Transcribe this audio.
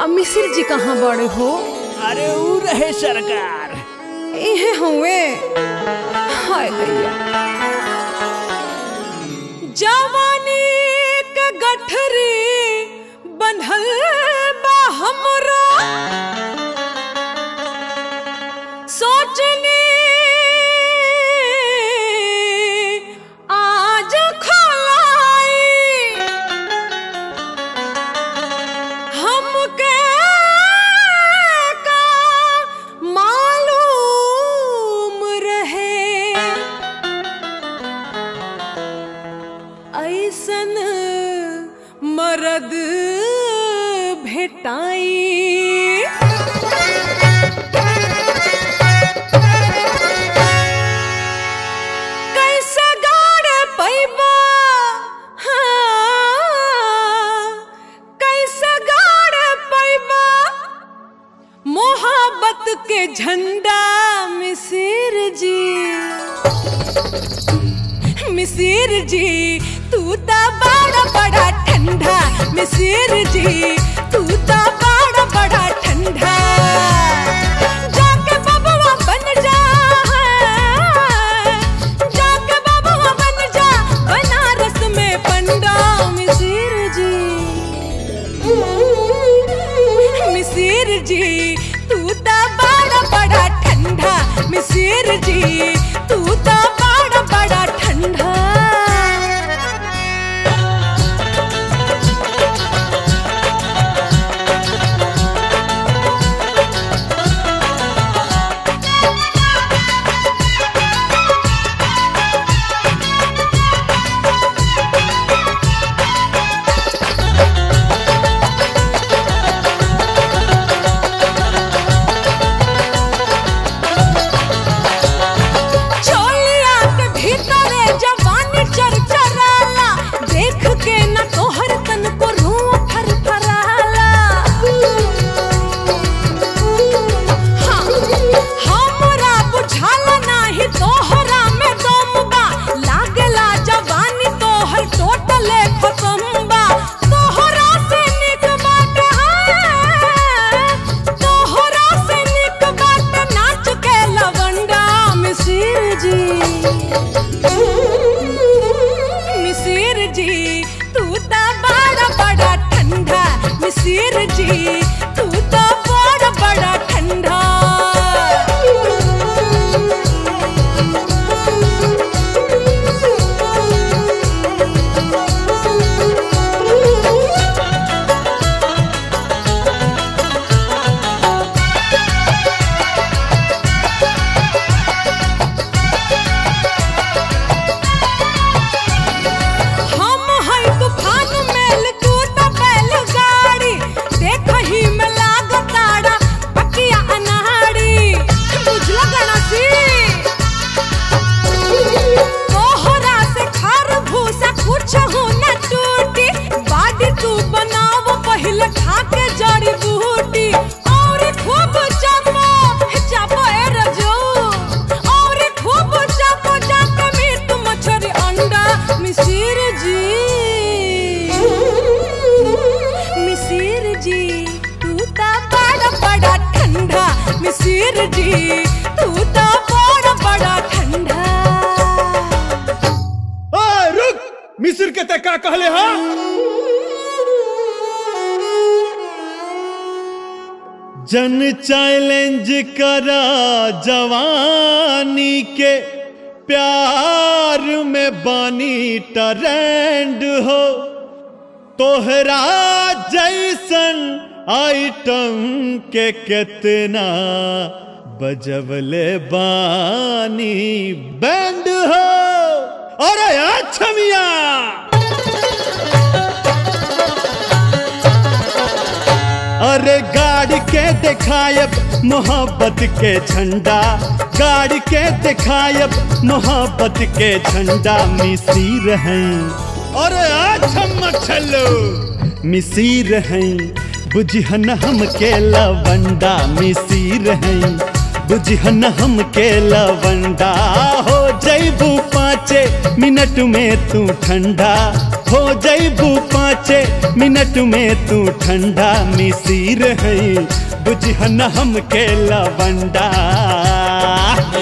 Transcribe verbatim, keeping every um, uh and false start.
मिसिर जी कहाँ बड़े हो? अरे ऊ रहे सरकार इहे हुए। हाय भैया जवानी के गठरी बंधल बा हमरा, सोचनी आज खोलाई हमके का मालूम रहे ऐसन मरद भेटाई। कैसे गाड़ पैबा, हाँ, कैसे गाड़ पैबा मोहब्बत के झंडा मिसिर जी। मिसिर जी तू ता बड़ा बड़ा ठंडा, मिसिर जी तू ता बड़ा बड़ा ठंडा। जाके बबुआ बन जा, जाके बबुआ बन जा बनारस में पंडा मिसिर जी। मिसिर जी तू ता बड़ा बड़ा ठंडा, मिसिर जी तू ता बड़ा बड़ा ठंडा। मिसिर जी तू ता बड़ा बड़ा ठंडा, मिसिर जी तू ता बड़ा बड़ा ठंडा। मिसिर जी तू ता बड़ा बड़ा ठंडा। ओए रुक, मिसिर के ते का कहले हा? जन चैलेंज करा जवानी के, प्यार में बानी ट्रेंड हो। तोहरा जैसन आइटम के कितना बजबले बानी बैंड हो। अरे अच्छा मिया अरे गाड़ के दिखायब मोहब्बत के झंडा, गाड़ के दिखायब मोहब्बत के झंडा। मिसिर हैं अरे अच्छा मछलो, मिसिर हैं बुझहन हम के लवंडा। मिसिर हैं बुझहन हम के लवंडा। हो जैबू पाँचे मिनट में तू ठंडा, हो जैबू पाँच पाँचे मिनट में तू ठंडा मिसिर है बुझन हम के लवंडा